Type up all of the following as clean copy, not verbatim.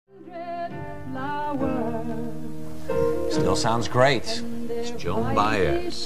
Still sounds great. It's Joan Baez.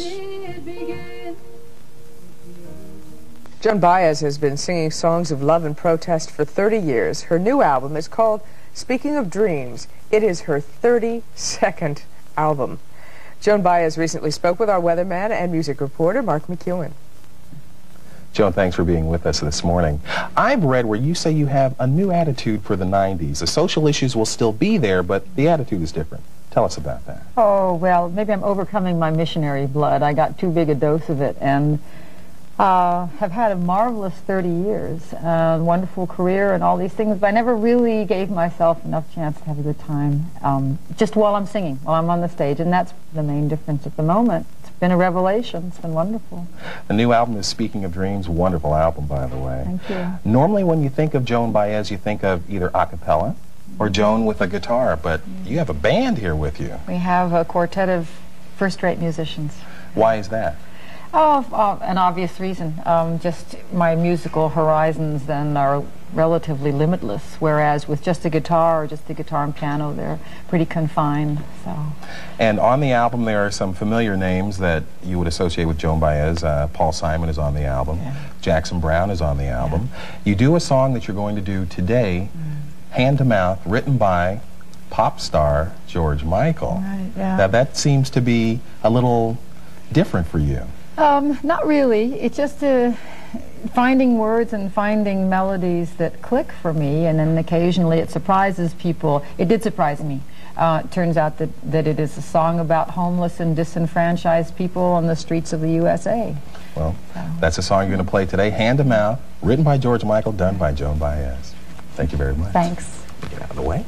Joan Baez has been singing songs of love and protest for 30 years. Her new album is called Speaking of Dreams. It is her 32nd album. Joan Baez recently spoke with our weatherman and music reporter, Mark McEwen. Joan, thanks for being with us this morning. I've read where you say you have a new attitude for the 90s. The social issues will still be there, but the attitude is different. Tell us about that. Oh, well, maybe I'm overcoming my missionary blood. I got too big a dose of it, and have had a marvelous 30 years, wonderful career and all these things, but I never really gave myself enough chance to have a good time, just while I'm singing, while I'm on the stage, and that's the main difference at the moment. It's been a revelation. It's been wonderful. The new album is Speaking of Dreams, wonderful album, by the way. Thank you. Normally when you think of Joan Baez, you think of either a cappella or Joan with a guitar, but you have a band here with you. We have a quartet of first-rate musicians. Why is that? Oh, an obvious reason. Just my musical horizons then are relatively limitless, whereas with just a guitar or just a guitar and piano, they're pretty confined. So. And on the album, there are some familiar names that you would associate with Joan Baez. Paul Simon is on the album. Yeah. Jackson Browne is on the album. Yeah. You do a song that you're going to do today, Hand to Mouth, written by pop star George Michael. Right, yeah. Now that seems to be a little different for you. Not really. It's just finding words and finding melodies that click for me, and then occasionally it surprises people. It did surprise me. It turns out that it is a song about homeless and disenfranchised people on the streets of the USA. Well, that's a song you're going to play today, Hand to Mouth, written by George Michael, done by Joan Baez. Thank you very much. Thanks. Get out of the way.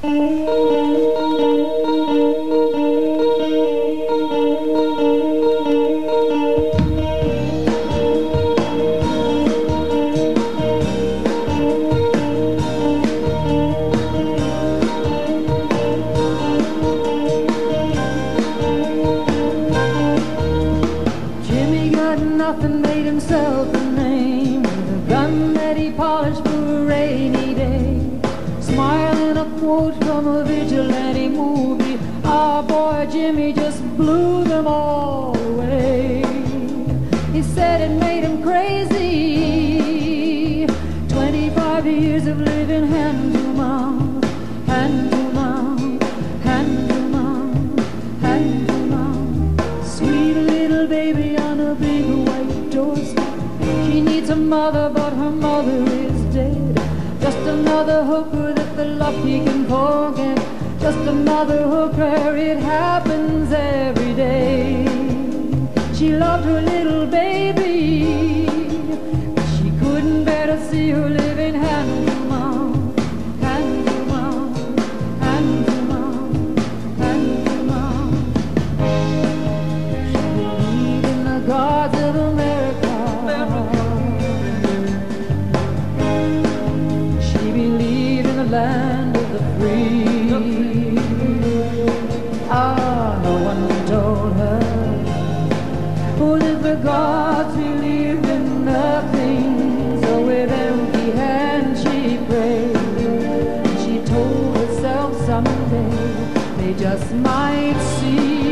Nothing, made himself a name with a gun that he polished for a rainy day. Smiling a quote from a vigilante movie. Our boy Jimmy just blew them all away. He said it made him crazy. 25 years of living hand to mouth, hand to mouth, hand to mouth, hand to mouth. Sweet little baby on a big white doorstep. She needs a mother, but her mother is dead. Just another hooker that the lucky can forget. Just another hooker, it happens every day. She loved her little baby, but she couldn't bear to see her living hand to mouth, hand to mouth, hand to mouth, hand to mouth. She believed in the gods of America. She believed in the land of the free. Ah, no one told her. Who if the gods believed in nothing? So with empty hands she prayed. And she told herself someday they just might see.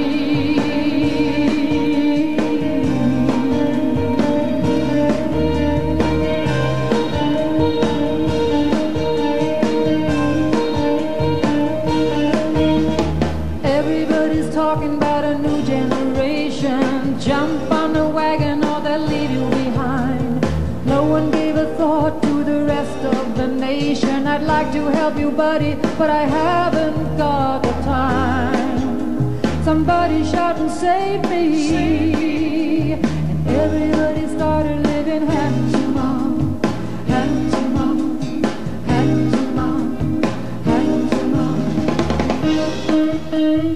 Everybody's talking about a new generation. Jump on the wagon or they'll leave you behind. No one gave a thought to the rest of the nation. I'd like to help you, buddy, but I haven't got the time. Somebody shout and save me. And everybody started living hand to mouth, hand to mouth, hand to mouth, hand to mouth.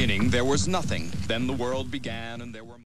beginning, there was nothing. Then the world began, and there were...